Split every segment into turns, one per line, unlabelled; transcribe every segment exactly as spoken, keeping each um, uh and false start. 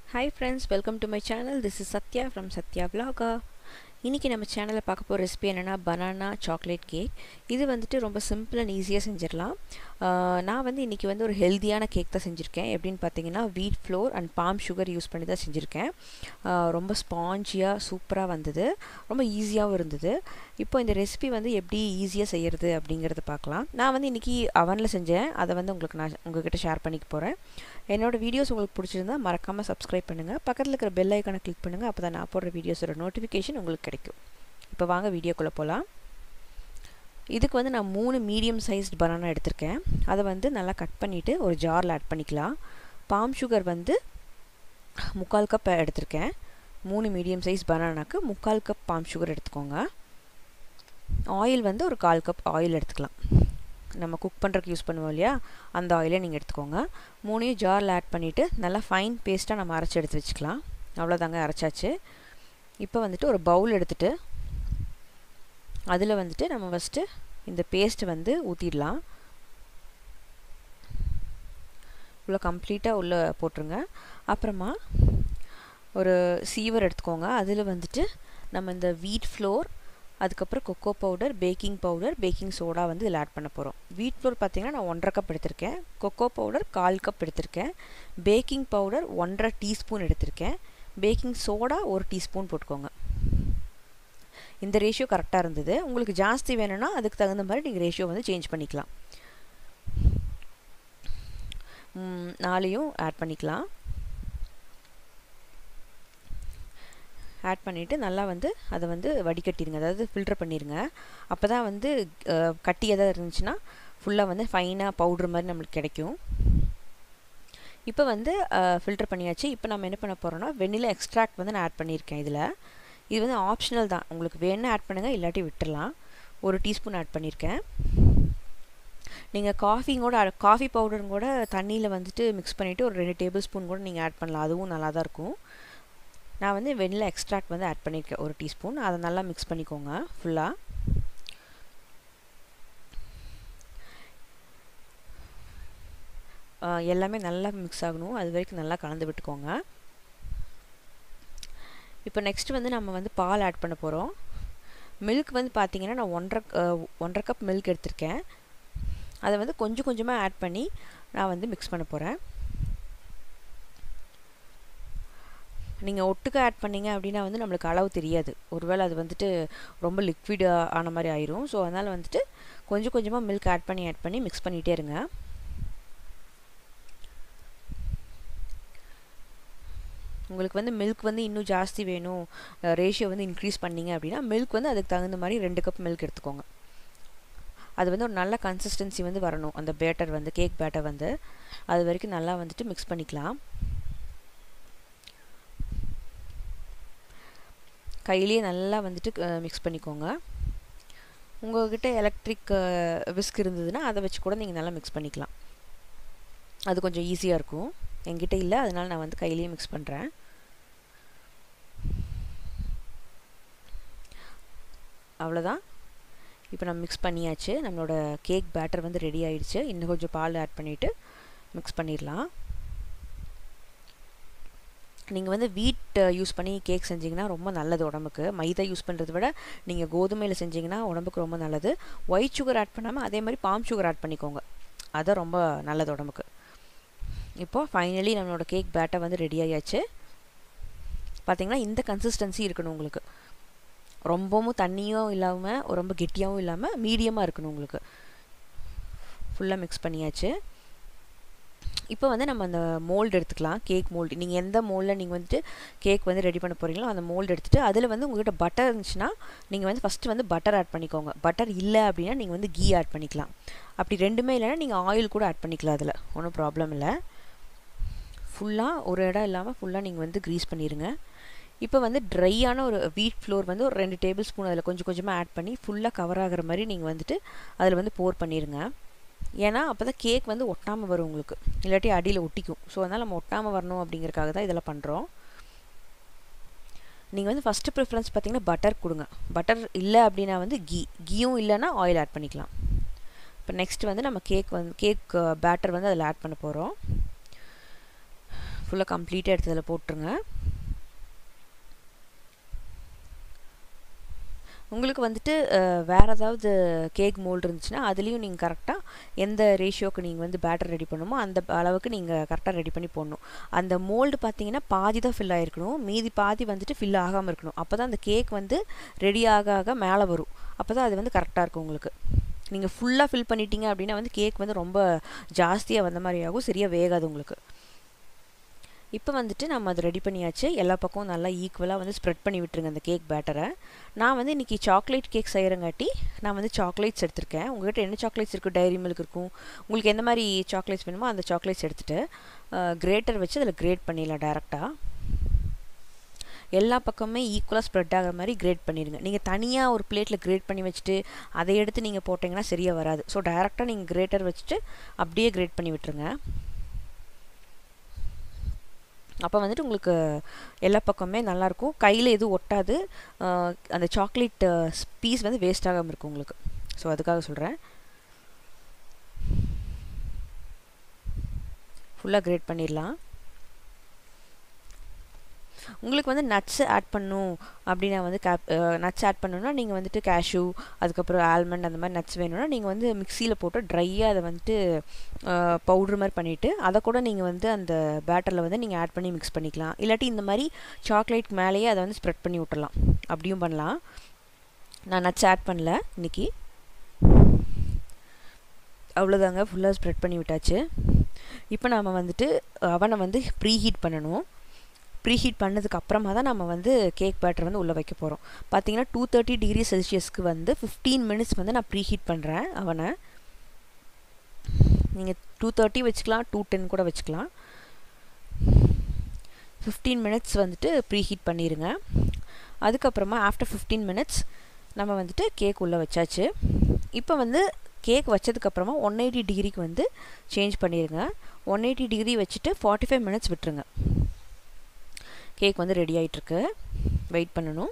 Hi friends, welcome to my channel. This is Satya from Satya Vlogger. இன்னைக்கு நம்ம சேனல்ல பார்க்க போற ரெசிபி என்னன்னா banana chocolate cake. இது வந்துட்டு ரொம்ப சிம்பிள் அண்ட் ஈஸியா செஞ்சிரலாம். நான் வந்து இன்னைக்கு வந்து ஒரு ஹெல்தியான கேக் தான் செஞ்சிருக்கேன். எப்படின்னு பாத்தீங்கன்னா wheat flour and palm sugar use பண்ணி தான் செஞ்சிருக்கேன். ரொம்ப ஸ்பாஞ்சியா சூப்பரா வந்தது. ரொம்ப ஈஸியாவும் இருந்தது. இப்போ இந்த ரெசிபி வந்து எப்படி ஈஸியா செய்யிறது அப்படிங்கறத பார்க்கலாம். நான் வந்து இன்னைக்கு அவன்ல செஞ்சேன். அத வந்து உங்களுக்கு நான் உங்ககிட்ட ஷேர் பண்ணிக்க போறேன். என்னோட வீடியோஸ் உங்களுக்கு பிடிச்சிருந்தா மறக்காம Subscribe பண்ணுங்க. பக்கத்துல இருக்கிற பெல் ஐகானை கிளிக் பண்ணுங்க. அப்பதான் நான் போடுற வீடியோஸோட நோட்டிஃபிகேஷன் உங்களுக்கு கிடைக்கும். இப்போ வாங்க வீடியோக்குள்ள போலாம். இதுக்கு வந்து நான் மூணு மீடியம் சைஸ்ட் banana எடுத்துர்க்கேன். அத வந்து நல்லா கட் பண்ணிட்டு ஒரு ஜார்ல ஆட் பண்ணிக்கலாம். palm sugar வந்து முக்கால் கப் எடுத்துர்க்கேன். மூணு மீடியம் சைஸ் bananaக்கு முக்கால் கப் palm sugar எடுத்துக்கோங்க. ஆயில் வந்து ஒரு கால் கப் ஆயில் எடுத்துக்கலாம். நம்ம குக் பண்றதுக்கு யூஸ் பண்ணுவோம் இல்லையா அந்த ஆயிலை நீங்க எடுத்துக்கோங்க. மூணையும் ஜார்ல ஆட் பண்ணிட்டு நல்லா ஃபைன் பேஸ்டா நம்ம அரைச்சு எடுத்து வச்சுக்கலாம். அவ்வளவுதாங்க அரைச்சாச்சு. இப்போ வந்துட்டு ஒரு பவுல் எடுத்துட்டு அதுல வந்துட்டு நம்ம ஃபர்ஸ்ட் இந்த பேஸ்ட் வந்து ஊத்திடலாம். உள்ள கம்ப்ளீட்டா உள்ள போட்டுருங்க. அப்புறமா ஒரு சீவர் எடுத்துக்கோங்க. அதுல வந்துட்டு நம்ம இந்த wheat flour அதுக்கு அப்புறம் cocoa powder, baking powder, baking soda வந்து இதல ஆட் பண்ண போறோம். wheat flour பாத்தீங்கன்னா நான் ஒன்றரை கப் எடுத்துர்க்கேன். cocoa powder கால் கப் எடுத்துர்க்கேன். baking powder ஒன்றரை டீஸ்பூன் எடுத்துர்க்கேன். baking soda ஒரு டீஸ்பூன் போட்டுக்கோங்க. இந்த ரேஷியோ கரெக்ட்டா இருந்தது. உங்களுக்கு ஜாஸ்தி வேணும்னா அதுக்கு தகுந்த மாதிரி நீங்க ரேஷியோ வந்து சேஞ்ச் பண்ணிக்கலாம். ம் நாளையும் ஆட் பண்ணிக்கலாம். ஆட் பண்ணிட்டு நல்லா வந்து அத வந்து வடிகட்டிடுங்க. அதாவது ஃபில்டர் பண்ணிருங்க. அப்பதான் வந்து கட்டி ஏதாவது இருந்துச்சுனா ஃபுல்லா வந்து ஃபைனா பவுடர் மாதிரி நமக்கு கிடைக்கும். இப்போ வந்து ஃபில்டர் பண்ணியாச்சு. இப்போ நாம என்ன பண்ண போறோம்னா வெனிலா எக்ஸ்ட்ராக்ட் வந்து நான் ஆட் பண்ணிருக்கேன் இதுல. இது வந்து ஆப்ஷனல் தான். உங்களுக்கு வேணும்னா ஆட் பண்ணுங்க இல்லாட்டி விட்டுறலாம். ஒரு டீஸ்பூன் ஆட் பண்ணிருக்கேன். நீங்க காஃபியோட காஃபி பவுடரும் கூட தண்ணில வந்துட்டு mix பண்ணிட்டு ஒரு ரெண்டு டேபிள்ஸ்பூன் கூட நீங்க ஆட் பண்ணலாம். அதுவும் நல்லா தான் இருக்கும். நான் வந்து வெனிலா எக்ஸ்ட்ராக்ட் வந்து ஆட் பண்ணிருக்கேன் ஒரு டீஸ்பூன். அத நல்லா mix பண்ணிக்கோங்க ஃபுல்லா. எல்லாமே நல்லா mix ஆகணும். அது வரைக்கும் நல்லா கலந்து விட்டுக்கோங்க. இப்போ நெக்ஸ்ட் வந்து நம்ம வந்து பால் ஆட் பண்ண போறோம். milk வந்து பாத்தீங்கன்னா நான் ஒன்றரை ஒன்றரை கப் milk எடுத்துர்க்கேன். அத வந்து கொஞ்சம் கொஞ்சமா ஆட் பண்ணி நான் வந்து mix பண்ண போறேன். நீங்க ஒட்டுக்க ஆட் பண்ணீங்க அப்படினா வந்து நமக்கு அளவு தெரியாது. ஒருவேளை அது வந்துட்டு ரொம்ப லிக்விட் ஆன மாதிரி ஆயிரும். சோ அதனால வந்துட்டு கொஞ்சம் கொஞ்சமா milk ஆட் பண்ணி ஆட் பண்ணி mix பண்ணிட்டே இருங்க. உங்களுக்கு வந்து milk வந்து இன்னும் ஜாஸ்தி வேணும், ரேஷியோ வந்து இன்கிரீஸ் பண்ணீங்க அப்படினா milk வந்து அதுக்கு தகுந்த மாதிரி ரெண்டு கப் milk எடுத்துக்கோங்க. அது வந்து ஒரு நல்ல கன்சிஸ்டன்சி வந்து வரணும். அந்த பேட்டர் வந்து கேக் பேட்டர் வந்து அது வரைக்கும் நல்லா வந்துட்டு mix பண்ணிக்கலாம். கையிலேயே நல்லா வந்துட்டு mix பண்ணிக்கோங்க. உங்ககிட்ட எலக்ட்ரிக் whisk இருந்ததுனா அத வச்சு கூட நீங்க நல்லா mix பண்ணிக்கலாம். அது கொஞ்சம் ஈஸியா இருக்கும். என்கிட்ட இல்ல அதனால நான் வந்து கையிலேயே mix பண்றேன். அவ்வளவுதான். இப்போ நம்ம mix பண்ணியாச்சு. நம்மளோட கேக் பேட்டர் வந்து ரெடி ஆயிடுச்சு. இன்னும் கொஞ்சம் பால் ஆட் பண்ணிட்டு mix பண்ணிரலாம். நீங்க வந்து wheat யூஸ் பண்ணி கேக் செஞ்சீங்கன்னா ரொம்ப நல்லது உடம்புக்கு. மைதா யூஸ் பண்றதை விட நீங்க கோதுமையில செஞ்சீங்கன்னா உடம்புக்கு ரொம்ப நல்லது. white sugar ஆட் பண்ணாம அதே மாதிரி palm sugar ஆட் பண்ணிக்கோங்க. அது ரொம்ப நல்லது உடம்புக்கு. இப்போ ஃபைனலி நம்மளோட கேக் பேட்டர் வந்து ரெடி ஆயாச்சு. பாத்தீங்கன்னா இந்த கன்சிஸ்டன்சி இருக்கணும் உங்களுக்கு. ரொம்பவும் தண்ணியும் இல்லாம ரொம்ப கெட்டியாவும் இல்லாம மீடியமா இருக்கணும் உங்களுக்கு. ஃபுல்லா mix பண்ணியாச்சு. இப்போ வந்து நம்ம அந்த mold எடுத்துக்கலாம். Cake mold. நீங்க எந்த moldல நீங்க வந்து கேக் வந்து ரெடி பண்ண போறீங்களோ அந்த mold எடுத்துட்டு அதுல வந்து உங்ககிட்ட பட்டர் இருந்துச்சுனா நீங்க வந்து ஃபர்ஸ்ட் வந்து பட்டர் ஆட் பண்ணிக்கோங்க. பட்டர் இல்ல அப்படினா நீங்க வந்து ghee ஆட் பண்ணிக்கலாம். அப்படி ரெண்டுமே இல்லனா நீங்க ஆயில் கூட ஆட் பண்ணிக்கலாம் அதுல. ஒண்ணும் ப்ராப்ளம் இல்ல. ஃபுல்லா ஒரு இடம் இல்லாம ஃபுல்லா நீங்க வந்து கிரீஸ் பண்ணிருங்க. இப்போ வந்து ட்ரையான ஒரு wheat flour வந்து ஒரு ரெண்டு டேபிள்ஸ்பூன் அதுல கொஞ்சம் கொஞ்சமா ஆட் பண்ணி ஃபுல்லா கவர் ஆகுற மாதிரி நீங்க வந்துட்டு அதுல வந்து pour பண்ணிருங்க. ஏனா அப்பதான் கேக் வந்து ஒட்டாம வரும் உங்களுக்கு. இல்லாட்டி அடியில ஒட்டிக்கும். சோ அதனால நம்ம ஒட்டாம வரணும் அப்படிங்கறதுக்காக தான் இதெல்லாம் பண்றோம். நீங்க வந்து ஃபர்ஸ்ட் பிரெஃபரன்ஸ் பாத்தீங்கன்னா பட்டர் கொடுங்க. பட்டர் இல்ல அப்படினா வந்து ghee. கீயும் இல்லனா ஆயில் ஆட் பண்ணிக்கலாம். இப்போ நெக்ஸ்ட் வந்து நம்ம கேக் வந்து கேக் பேட்டர் வந்து அதுல ஆட் பண்ண போறோம். ஃபுல்லாக கம்ப்ளீட்டாக எடுத்து அதில் போட்டுருங்க. உங்களுக்கு வந்துட்டு வேறு ஏதாவது கேக் மோல்டு இருந்துச்சுன்னா அதுலேயும் நீங்கள் கரெக்டாக எந்த ரேஷியோக்கு நீங்கள் வந்து பேட்டர் ரெடி பண்ணணுமோ அந்த அளவுக்கு நீங்கள் கரெக்டாக ரெடி பண்ணி போடணும். அந்த மோல்டு பார்த்தீங்கன்னா பாதி தான் ஃபில் ஆகிருக்கணும், மீதி பாதி வந்துட்டு ஃபில் ஆகாமல் இருக்கணும். அப்போ தான் அந்த கேக் வந்து ரெடி ஆக ஆக மேலே வரும். அப்போ தான் அது வந்து கரெக்டாக இருக்கும் உங்களுக்கு. நீங்கள் ஃபுல்லாக ஃபில் பண்ணிட்டீங்க அப்படின்னா வந்து கேக் வந்து ரொம்ப ஜாஸ்தியாக வந்த மாதிரி ஆகும், சரியாக வேகாது உங்களுக்கு. இப்போ வந்துட்டு நம்ம அதை ரெடி பண்ணியாச்சு. எல்லா பக்கமும் நல்லா ஈக்குவலாக வந்து ஸ்ப்ரெட் பண்ணி விட்டுருங்க அந்த கேக் பேட்டரை. நான் வந்து இன்றைக்கி சாக்லேட் கேக் செய்கிறங்காட்டி நான் வந்து சாக்லேட்ஸ் எடுத்திருக்கேன். உங்கள்கிட்ட என்ன சாக்லேட்ஸ் இருக்குது, டைரி மில்க் இருக்கும், உங்களுக்கு எந்த மாதிரி சாக்லேட்ஸ் வேணுமோ அந்த சாக்லேட்ஸ் எடுத்துகிட்டு கிரேட்டர் வச்சு அதில் கிரேட் பண்ணிடலாம் டேரெக்டாக. எல்லா பக்கமே ஈக்குவலாக ஸ்ப்ரெட் ஆகிற மாதிரி கிரேட் பண்ணிடுங்க. நீங்கள் தனியாக ஒரு பிளேட்டில் கிரேட் பண்ணி வச்சுட்டு அதை எடுத்து நீங்கள் போட்டிங்கன்னா சரியாக வராது. ஸோ டேரெக்டாக நீங்கள் கிரேட்டர் வச்சுட்டு அப்படியே கிரேட் பண்ணி விட்டுருங்க. அப்போ வந்துட்டு உங்களுக்கு எல்லா பக்கமே நல்லாயிருக்கும், கையில் எதுவும் ஒட்டாது, அந்த சாக்லேட் பீஸ் வந்து வேஸ்ட் ஆகாமல் இருக்கும் உங்களுக்கு. ஸோ அதுக்காக சொல்கிறேன். ஃபுல்லாக கிரேட் பண்ணிடலாம். உங்களுக்கு வந்து நட்ஸ் ஆட் பண்ணணும் அப்படின்னா வந்து கேப் நட்ஸ் ஆட் பண்ணணுன்னா நீங்கள் வந்துட்டு கேஷ்யூ அதுக்கப்புறம் ஆல்மண்ட் அந்த மாதிரி நட்ஸ் வேணும்னா நீங்கள் வந்து மிக்சியில் போட்டு ட்ரையாக அதை வந்துட்டு பவுட்ரு மாதிரி பண்ணிவிட்டு அதை கூட நீங்கள் வந்து அந்த பேட்டரில் வந்து நீங்கள் ஆட் பண்ணி மிக்ஸ் பண்ணிக்கலாம். இல்லாட்டி இந்த மாதிரி சாக்லேட் மேலேயே அதை வந்து ஸ்ப்ரெட் பண்ணி விட்டுடலாம், அப்படியும் பண்ணலாம். நான் நட்ஸ் ஆட் பண்ணல இன்றைக்கி. அவ்வளோதாங்க, ஃபுல்லாக ஸ்ப்ரெட் பண்ணி விட்டாச்சு. இப்போ நம்ம வந்துட்டு அவனை வந்து ப்ரீ ஹீட் பண்ணணும். ப்ரீ ஹீட் பண்ணதுக்கு அப்புறமா தான் நம்ம வந்து கேக் பேட்டர் வந்து உள்ளே வைக்க போகிறோம். பார்த்தீங்கன்னா டூ தேர்ட்டி டிகிரி செல்சியஸ்க்கு வந்து ஃபிஃப்டீன் மினிட்ஸ் வந்து நான் ப்ரீ ஹீட் பண்ணுறேன் அவனை. நீங்கள் டூ தேர்ட்டி வச்சுக்கலாம், டூ டென் கூட வச்சுக்கலாம். ஃபிஃப்டீன் மினிட்ஸ் வந்துட்டு ப்ரீ ஹீட் பண்ணிடுங்க. அதுக்கப்புறமா ஆஃப்டர் ஃபிஃப்டீன் மினிட்ஸ் நம்ம வந்துட்டு கேக் உள்ளே வச்சாச்சு. இப்போ வந்து கேக் வச்சதுக்கப்புறமா ஒன் எயிட்டி டிகிரிக்கு வந்து சேஞ்ச் பண்ணிடுங்க. ஒன் எயிட்டி டிகிரி வச்சுட்டு ஃபார்ட்டி ஃபைவ் மினிட்ஸ் விட்டுருங்க. கேக் வந்து ரெடி ஆகிட்டுருக்கு, வெயிட் பண்ணணும்.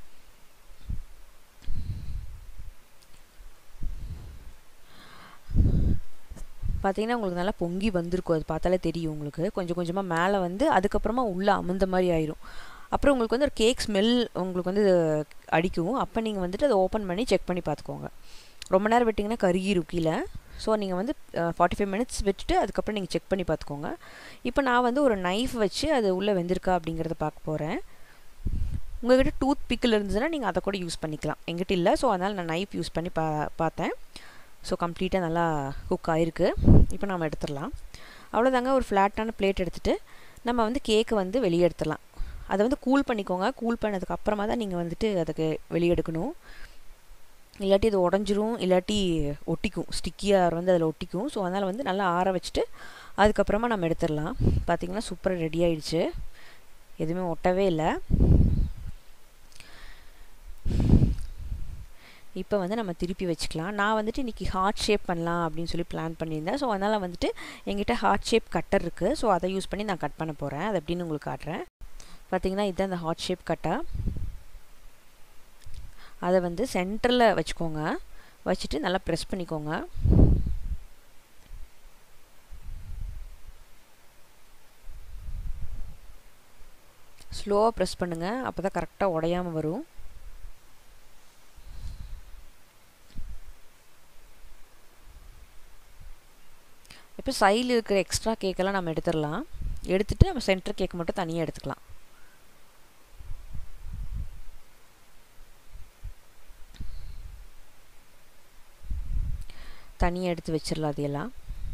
பார்த்தீங்கன்னா உங்களுக்கு நல்லா பொங்கி வந்திருக்கும், அது பார்த்தாலே தெரியும் உங்களுக்கு. கொஞ்சம் கொஞ்சமாக மேலே வந்து அதுக்கப்புறமா உள்ளே அமுந்த மாதிரி ஆயிரும். அப்புறம் உங்களுக்கு வந்து ஒரு கேக் ஸ்மெல் உங்களுக்கு வந்து அடிக்கும். அப்போ நீங்கள் வந்துட்டு அதை ஓப்பன் பண்ணி செக் பண்ணி பார்த்துக்கோங்க. ரொம்ப நேரம் விட்டிங்கன்னா கருகிரும் கீழே. ஸோ நீங்கள் வந்து ஃபார்ட்டி ஃபைவ் மினிட்ஸ் விட்டுட்டு அதுக்கப்புறம் நீங்கள் செக் பண்ணி பார்த்துக்கோங்க. இப்போ நான் வந்து ஒரு நைஃப் வச்சு அது உள்ளே வெந்திருக்கா அப்படிங்கிறத பார்க்க போகிறேன். உங்கள்கிட்ட டூத் பிக்கிள் இருந்துச்சுன்னா நீங்கள் அதை கூட யூஸ் பண்ணிக்கலாம். எங்கிட்ட இல்லை, ஸோ அதனால் நான் நைஃப் யூஸ் பண்ணி பா பார்த்தேன் ஸோ கம்ப்ளீட்டாக நல்லா குக் ஆகிருக்கு. இப்போ நம்ம எடுத்துடலாம். அவ்வளோதாங்க, ஒரு ஃப்ளாட்டான பிளேட் எடுத்துகிட்டு நம்ம வந்து கேக்கை வந்து வெளியே எடுத்துடலாம். அதை வந்து கூல் பண்ணிக்கோங்க. கூல் பண்ணதுக்கு அப்புறமா தான் நீங்கள் வந்துட்டு அதுக்கு வெளியே எடுக்கணும். இல்லாட்டி இது உடஞ்சிரும், இல்லாட்டி ஒட்டிக்கும், ஸ்டிக்கியாக வந்து அதில் ஒட்டிக்கும். ஸோ அதனால் வந்து நல்லா ஆற வச்சுட்டு அதுக்கப்புறமா நம்ம எடுத்துடலாம். பார்த்திங்கன்னா சூப்பராக ரெடி ஆகிடுச்சு, எதுவுமே ஒட்டவே இல்லை. இப்போ வந்து நம்ம திருப்பி வச்சுக்கலாம். நான் வந்துட்டு இன்றைக்கி ஹார்ட் ஷேப் பண்ணலாம் அப்படின்னு சொல்லி பிளான் பண்ணியிருந்தேன். ஸோ அதனால் வந்துட்டு எங்கிட்ட ஹார்ட் ஷேப் கட்டர் இருக்குது. ஸோ அதை யூஸ் பண்ணி நான் கட் பண்ண போகிறேன். அது எப்படின்னு உங்களுக்கு காட்டுறேன். பார்த்திங்கன்னா இதுதான் அந்த ஹார்ட் ஷேப் கட்டா. அதை வந்து சென்டரில் வச்சுக்கோங்க. வச்சுட்டு நல்லா ப்ரெஸ் பண்ணிக்கோங்க. ஸ்லோவாக ப்ரெஸ் பண்ணுங்கள், அப்போ தான் கரெக்டாக உடையாமல் வரும். இப்போ சைடில் இருக்கிற எக்ஸ்ட்ரா கேக்கெல்லாம் நம்ம எடுத்துடலாம். எடுத்துகிட்டு நம்ம சென்டர் கேக் மட்டும் தனியாக எடுத்துக்கலாம். தனியாக எடுத்து வச்சிடலாம் அதையெல்லாம்.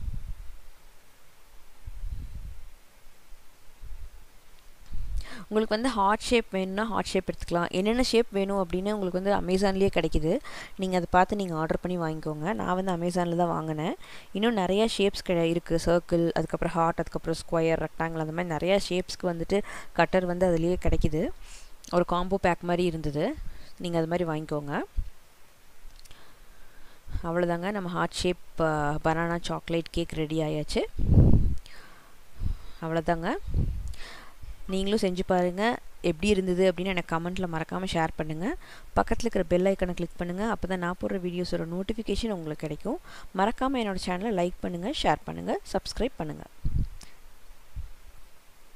உங்களுக்கு வந்து ஹார்ட் ஷேப் வேணும்னா ஹார்ட் ஷேப் எடுத்துக்கலாம். என்னென்ன ஷேப் வேணும் அப்படின்னு உங்களுக்கு வந்து அமேசான்லேயே கிடைக்கிது. நீங்கள் அதை பார்த்து நீங்கள் ஆர்டர் பண்ணி வாங்கிக்கோங்க. நான் வந்து அமேசானில் தான் வாங்கினேன். இன்னும் நிறையா ஷேப்ஸ் கிடை இருக்குது. சர்க்கிள், அதுக்கப்புறம் ஹார்ட், அதுக்கப்புறம் ஸ்கொயர், ரெக்டாங்கிள், அந்த மாதிரி நிறையா ஷேப்ஸ்க்கு வந்துட்டு கட்டர் வந்து அதுலேயே கிடைக்கிது. ஒரு காம்போ பேக் மாதிரி இருந்தது, நீங்கள் அது மாதிரி வாங்கிக்கோங்க. அவ்வளோதாங்க, நம்ம heart shape banana chocolate cake ready ஆயாச்சு. அவ்வளோதாங்க, நீங்களும் செஞ்சு பாருங்கள். எப்படி இருந்தது அப்படின்னு எனக்கு கமெண்ட்டில் மறக்காமல் ஷேர் பண்ணுங்கள். பக்கத்தில் இருக்கிற பெல் ஐக்கனை கிளிக் பண்ணுங்கள். அப்போ தான் நான் போடுற வீடியோஸோட நோட்டிஃபிகேஷன் உங்களுக்கு கிடைக்கும். மறக்காமல் என்னோடய சேனலை லைக் பண்ணுங்கள், ஷேர் பண்ணுங்கள், சப்ஸ்கிரைப் பண்ணுங்கள்.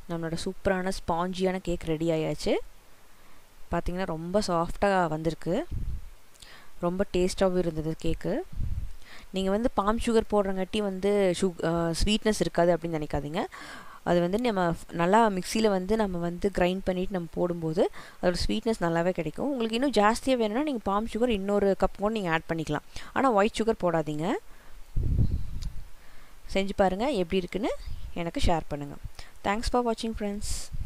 நம்மளோட சூப்பரான ஸ்பாஞ்சியான கேக் ரெடி ஆயாச்சு. பார்த்திங்கன்னா ரொம்ப சாஃப்டாக வந்திருக்கு. ரொம்ப டேஸ்ட்டாகவும் இருந்தது கேக்கு. நீங்கள் வந்து பாம் சுகர் போடுறங்காட்டி வந்து சுக் ஸ்வீட்னஸ் இருக்காது அப்படின்னு நினைக்காதீங்க. அது வந்து நம்ம நல்லா மிக்சியில் வந்து நம்ம வந்து கிரைண்ட் பண்ணிவிட்டு நம்ம போடும்போது அதோடய ஸ்வீட்னஸ் நல்லாவே கிடைக்கும். உங்களுக்கு இன்னும் ஜாஸ்தியாக வேணும்னா நீங்கள் பாம் சுகர் இன்னொரு கப் கூட நீங்கள் ஆட் பண்ணிக்கலாம். ஆனால் ஒயிட் சுகர் போடாதீங்க. செஞ்சு பாருங்கள், எப்படி இருக்குன்னு எனக்கு ஷேர் பண்ணுங்கள். தேங்க்ஸ் ஃபார் வாட்சிங் ஃப்ரெண்ட்ஸ்.